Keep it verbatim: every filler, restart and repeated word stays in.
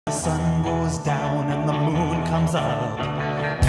The sun goes down and the moon comes up.